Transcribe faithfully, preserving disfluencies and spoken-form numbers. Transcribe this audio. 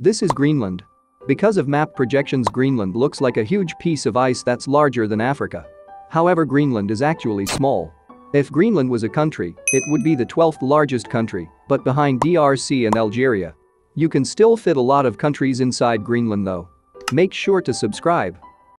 This is Greenland. Because of map projections, Greenland looks like a huge piece of ice that's larger than Africa. However, Greenland is actually small. If Greenland was a country, it would be the twelfth largest country, but behind D R C and Algeria. You can still fit a lot of countries inside Greenland though. Make sure to subscribe.